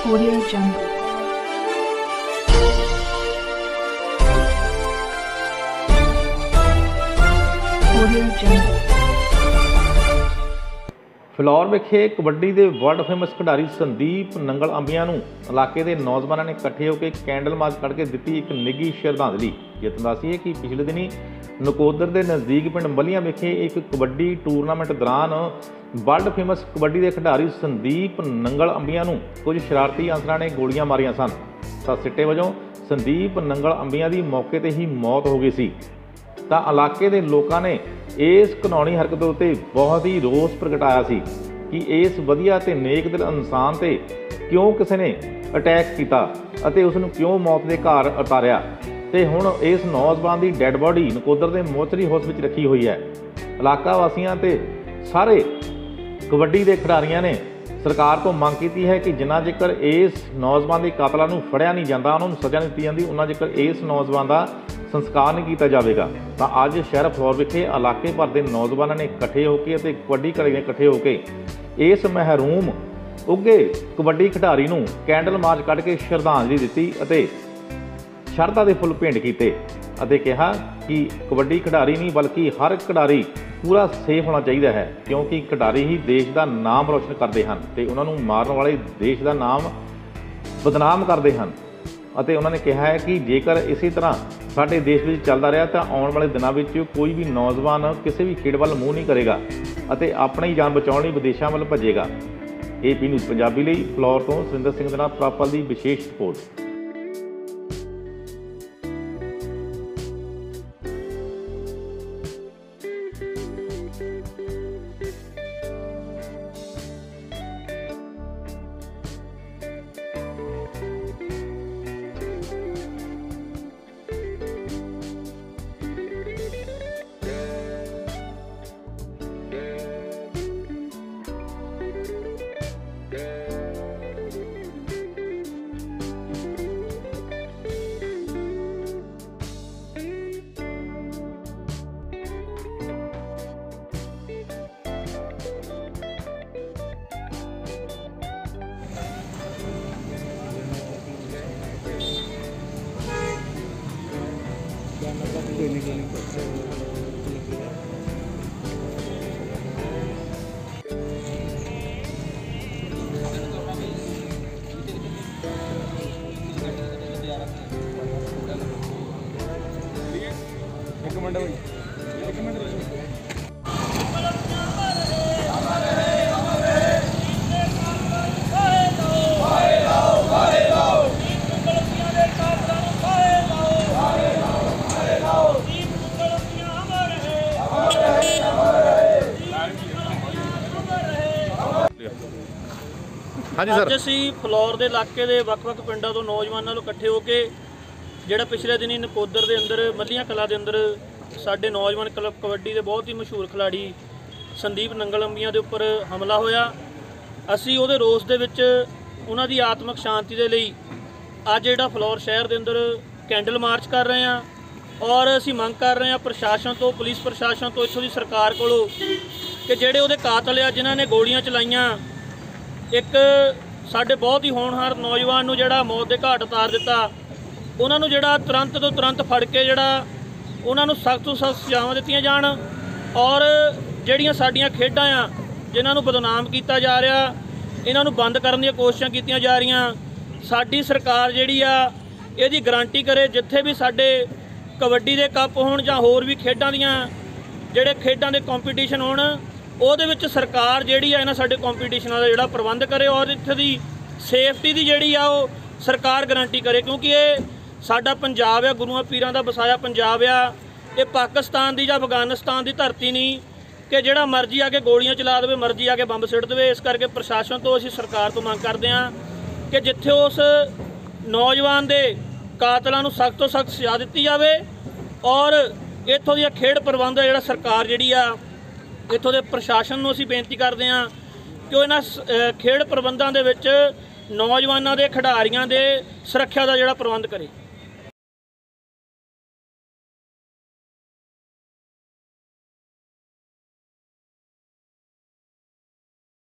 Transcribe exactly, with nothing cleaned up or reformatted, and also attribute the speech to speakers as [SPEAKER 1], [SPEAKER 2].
[SPEAKER 1] Audio Jungle. Audio Jungle.
[SPEAKER 2] Phillaur ਵਿਖੇ ਕਬੱਡੀ ਦੇ world famous ਖਿਡਾਰੀ ਸੰਦੀਪ ਨੰਗਲ ਅੰਬੀਆਂ ਨੂੰ ਇਲਾਕੇ ਦੇ ਨੌਜਵਾਨਾਂ ਨੇ ਇਕੱਠੇ ਹੋ ਕੇ ਕੈਂਡਲ ਮਾਰਚ ਕੱਢ ਕੇ ਦਿੱਤੀ ਇੱਕ ਨਿੱਘੀ ਸ਼ਰਧਾਂਜਲੀ। ਜਿੱਤ ਦੱਸੀਏ ਕਿ ਪਿਛਲੇ ਦਿਨੀ ਨਕੋਦਰ ਦੇ ਨਜ਼ਦੀਕ ਪਿੰਡ ਮਲੀਆਂ ਵਿਖੇ ਇੱਕ ਕਬੱਡੀ ਟੂਰਨਾਮੈਂਟ ਦੌਰਾਨ ਵਰਲਡ ਫੇਮਸ ਕਬੱਡੀ ਦੇ ਖਿਡਾਰੀ ਸੰਦੀਪ ਨੰਗਲ ਅੰਬੀਆਂ ਨੂੰ ਕੁਝ ਸ਼ਰਾਰਤੀ ਅਨਸਰਾਂ ਨੇ ਗੋਲੀਆਂ ਮਾਰੀਆਂ ਸਨ ਤਾਂ ਸਿੱਟੇ ਵਜੋਂ ਸੰਦੀਪ ਨੰਗਲ ਅੰਬੀਆਂ ਦੀ ਮੌਕੇ 'ਤੇ ਹੀ ਮੌਤ ਹੋ ਗਈ ਸੀ। ਤਾਂ ਇਲਾਕੇ ਦੇ ਲੋਕਾਂ ਨੇ ਇਸ ਕਾਨੂੰਨੀ ਹਰਕਤ ਉੱਤੇ ਬਹੁਤ ਹੀ ਰੋਸ ਪ੍ਰਗਟਾਇਆ ਸੀ ਕਿ ਇਸ ਵਧੀਆ ਤੇ ਨੇਕ ਦਿਲ ਇਨਸਾਨ ਤੇ ਕਿਉਂ ਕਿਸੇ ਨੇ ਅਟੈਕ ਕੀਤਾ ਅਤੇ ਉਸ ਨੂੰ ਕਿਉਂ ਮੌਤ ਦੇ ਘਾਟ ਉਤਾਰਿਆ। ਤੇ ਹੁਣ ਇਸ ਨੌਜਵਾਨ ਦੀ ਡੈੱਡ ਬੋਡੀ ਨਕੋਦਰ ਦੇ ਮੋਰਚਰੀ ਹਾਊਸ ਵਿੱਚ ਰੱਖੀ ਹੋਈ ਹੈ। ਇਲਾਕਾ ਵਾਸੀਆਂ ਤੇ ਸਾਰੇ ਕਬੱਡੀ ਦੇ ਖਿਡਾਰੀਆਂ ਨੇ ਸਰਕਾਰ ਤੋਂ ਮੰਗ ਕੀਤੀ ਹੈ ਕਿ ਜਿੰਨਾ ਚਿਰ ਇਸ ਨੌਜਵਾਨ ਦੇ ਕਾਤਲਾਂ ਨੂੰ ਫੜਿਆ ਨਹੀਂ ਜਾਂਦਾ, ਉਹਨਾਂ ਨੂੰ ਸਜ਼ਾ ਨਹੀਂ ਦਿੱਤੀ ਜਾਂਦੀ, ਉਹਨਾਂ ਚਿਰ ਇਸ ਨੌਜਵਾਨ ਦਾ ਸੰਸਕਾਰ ਨਹੀਂ ਕੀਤਾ ਜਾਵੇਗਾ। ਤਾਂ ਅੱਜ ਸ਼ਹਿਰ ਫਲੋਰ ਵਿਖੇ ਇਲਾਕੇ ਭਰ ਦੇ ਨੌਜਵਾਨਾਂ ਨੇ ਇਕੱਠੇ ਹੋ ਕੇ ਅਤੇ ਕਬੱਡੀ ਖਿਡਾਰੀ ਇਕੱਠੇ ਹੋ ਕੇ ਇਸ ਮਹਿਰੂਮ ਉੱਘੇ ਕਬੱਡੀ ਖਿਡਾਰੀ ਨੂੰ ਕੈਂਡਲ ਮਾਰਚ ਕੱਢ ਕੇ ਸ਼ਰਧਾਂਜਲੀ ਦਿੱਤੀ ਅਤੇ ਸ਼ਰਧਾ ਦੇ ਫੁੱਲ ਭੇਂਟ ਕੀਤੇ ਅਤੇ ਕਿਹਾ ਕਿ ਕਬੱਡੀ ਖਿਡਾਰੀ ਨਹੀਂ ਬਲਕਿ ਹਰ ਖਿਡਾਰੀ ਪੂਰਾ ਸੇਫ ਹੋਣਾ ਚਾਹੀਦਾ ਹੈ, ਕਿਉਂਕਿ ਖਿਡਾਰੀ ਹੀ ਦੇਸ਼ ਦਾ ਨਾਮ ਰੋਸ਼ਨ ਕਰਦੇ ਹਨ ਅਤੇ ਉਹਨਾਂ ਨੂੰ ਮਾਰਨ ਵਾਲੇ ਦੇਸ਼ ਦਾ ਨਾਮ ਬਦਨਾਮ ਕਰਦੇ ਹਨ। ਅਤੇ ਉਹਨਾਂ ਨੇ ਕਿਹਾ ਹੈ ਕਿ ਜੇਕਰ ਇਸੇ ਤਰ੍ਹਾਂ ਸਾਡੇ ਦੇਸ਼ ਵਿੱਚ ਚੱਲਦਾ ਰਿਹਾ ਤਾਂ ਆਉਣ ਵਾਲੇ ਦਿਨਾਂ ਵਿੱਚ ਕੋਈ ਵੀ ਨੌਜਵਾਨ ਕਿਸੇ ਵੀ ਖੇਡ ਵੱਲ ਮੂੰਹ ਨਹੀਂ ਕਰੇਗਾ ਅਤੇ ਆਪਣੀ ਜਾਨ ਬਚਾਉਣ ਲਈ ਵਿਦੇਸ਼ਾਂ ਵੱਲ ਭੱਜੇਗਾ। ਏ ਪੀ ਨਿਊਜ਼ ਪੰਜਾਬੀ ਲਈ ਫਲੋਰ ਤੋਂ ਸੁਰਿੰਦਰ ਸਿੰਘ ਦੇ ਨਾਲ ਪ੍ਰਾਪਲ ਦੀ ਵਿਸ਼ੇਸ਼ ਰਿਪੋਰਟ।
[SPEAKER 3] एक मिनट भाई एक मिनट
[SPEAKER 2] हाँ जी सर,
[SPEAKER 4] ਅੱਜ ਅਸੀਂ ਫਲੋਰ ਦੇ ਇਲਾਕੇ ਦੇ ਵੱਖ-ਵੱਖ ਪਿੰਡਾਂ ਤੋਂ ਨੌਜਵਾਨਾਂ ਨੂੰ ਇਕੱਠੇ ਹੋ ਕੇ ਜਿਹੜਾ ਪਿਛਲੇ ਦਿਨੀ ਨਕੋਦਰ ਦੇ ਅੰਦਰ ਮੱਲੀਆਂ ਕਲਾਂ ਦੇ ਅੰਦਰ ਸਾਡੇ ਨੌਜਵਾਨ ਕਲੱਬ ਕਬੱਡੀ ਦੇ ਬਹੁਤ ਹੀ ਮਸ਼ਹੂਰ ਖਿਡਾਰੀ ਸੰਦੀਪ ਨੰਗਲ ਅੰਬੀਆਂ ਦੇ ਉੱਪਰ ਹਮਲਾ ਹੋਇਆ। ਅਸੀਂ ਉਹਦੇ ਰੋਸ ਦੇ ਵਿੱਚ ਉਹਨਾਂ ਦੀ ਆਤਮਿਕ ਸ਼ਾਂਤੀ ਦੇ ਲਈ ਅੱਜ ਜਿਹੜਾ ਫਲੋਰ ਸ਼ਹਿਰ ਦੇ ਅੰਦਰ ਕੈਂਡਲ ਮਾਰਚ ਕਰ ਰਹੇ ਹਾਂ ਔਰ ਅਸੀਂ ਮੰਗ ਕਰ ਰਹੇ ਹਾਂ ਪ੍ਰਸ਼ਾਸਨ ਤੋਂ, ਪੁਲਿਸ ਪ੍ਰਸ਼ਾਸਨ ਤੋਂ, ਇੱਥੋਂ ਦੀ ਸਰਕਾਰ ਕੋਲੋਂ ਕਿ ਜਿਹੜੇ ਉਹਦੇ ਕਾਤਲ ਆ ਜਿਨ੍ਹਾਂ ਨੇ ਗੋਲੀਆਂ ਚਲਾਈਆਂ, ਇੱਕ ਸਾਡੇ ਬਹੁਤ ਹੀ ਹੋਣਹਾਰ ਨੌਜਵਾਨ ਨੂੰ ਜਿਹੜਾ ਮੌਤ ਦੇ ਘਾਟ ਉਤਾਰ ਦਿੱਤਾ, ਉਹਨਾਂ ਨੂੰ ਜਿਹੜਾ ਤੁਰੰਤ ਤੋਂ ਤੁਰੰਤ ਫੜ ਕੇ ਜਿਹੜਾ ਉਹਨਾਂ ਨੂੰ ਸਖਤ ਤੋਂ ਸਖਤ ਸਜ਼ਾਵਾਂ ਦਿੱਤੀਆਂ ਜਾਣ ਔਰ ਜਿਹੜੀਆਂ ਸਾਡੀਆਂ ਖੇਡਾਂ ਆ ਜਿਨ੍ਹਾਂ ਨੂੰ ਬਦਨਾਮ ਕੀਤਾ ਜਾ ਰਿਹਾ ਇਹਨਾਂ ਨੂੰ ਬੰਦ ਕਰਨ ਦੀਆਂ ਕੋਸ਼ਿਸ਼ਾਂ ਕੀਤੀਆਂ ਜਾ ਰਹੀਆਂ। ਸਾਡੀ ਸਰਕਾਰ ਜਿਹੜੀ ਆ ਇਹਦੀ ਗਾਰੰਟੀ ਕਰੇ ਜਿੱਥੇ ਵੀ ਸਾਡੇ ਕਬੱਡੀ ਦੇ ਕੱਪ ਹੋਣ ਜਾਂ ਹੋਰ ਵੀ ਖੇਡਾਂ ਦੀਆਂ ਜਿਹੜੇ ਖੇਡਾਂ ਦੇ ਕੰਪੀਟੀਸ਼ਨ ਹੋਣ ਉਹਦੇ ਵਿੱਚ ਸਰਕਾਰ ਜਿਹੜੀ ਆ ਇਹਨਾਂ ਸਾਡੇ ਕੰਪੀਟੀਸ਼ਨਾਂ ਦਾ ਜਿਹੜਾ ਪ੍ਰਬੰਧ ਕਰੇ ਔਰ ਇੱਥੇ ਦੀ ਸੇਫਟੀ ਦੀ ਜਿਹੜੀ ਆ ਉਹ ਸਰਕਾਰ ਗਾਰੰਟੀ ਕਰੇ, ਕਿਉਂਕਿ ਇਹ ਸਾਡਾ ਪੰਜਾਬ ਆ, ਗੁਰੂਆਂ ਪੀਰਾਂ ਦਾ ਵਸਾਇਆ ਪੰਜਾਬ ਆ। ਇਹ ਪਾਕਿਸਤਾਨ ਦੀ ਜਾਂ ਅਫਗਾਨਿਸਤਾਨ ਦੀ ਧਰਤੀ ਨਹੀਂ ਕਿ ਜਿਹੜਾ ਮਰਜ਼ੀ ਆ ਕੇ ਗੋਲੀਆਂ ਚਲਾ ਦੇਵੇ, ਮਰਜ਼ੀ ਆ ਕੇ ਬੰਬ ਸਿੱਟ ਦੇਵੇ। ਇਸ ਕਰਕੇ ਪ੍ਰਸ਼ਾਸਨ ਤੋਂ ਅਸੀਂ ਸਰਕਾਰ ਤੋਂ ਮੰਗ ਕਰਦੇ ਹਾਂ ਕਿ ਜਿੱਥੇ ਉਸ ਨੌਜਵਾਨ ਦੇ ਕਾਤਲਾਂ ਨੂੰ ਸਖਤ ਤੋਂ ਸਖਤ ਸਜ਼ਾ ਦਿੱਤੀ ਜਾਵੇ ਔਰ ਇੱਥੋਂ ਦੀਆਂ ਖੇਡ ਪ੍ਰਬੰਧ ਜਿਹੜਾ ਸਰਕਾਰ ਜਿਹੜੀ ਆ ਇੱਥੋਂ ਦੇ ਪ੍ਰਸ਼ਾਸਨ ਨੂੰ ਅਸੀਂ ਬੇਨਤੀ ਕਰਦੇ ਹਾਂ ਕਿ ਉਹ ਇਹਨਾਂ ਖੇਡ ਪ੍ਰਬੰਧਾਂ ਦੇ ਵਿੱਚ ਨੌਜਵਾਨਾਂ ਦੇ ਖਿਡਾਰੀਆਂ ਦੇ ਸੁਰੱਖਿਆ ਦਾ ਜਿਹੜਾ ਪ੍ਰਬੰਧ ਕਰੇ।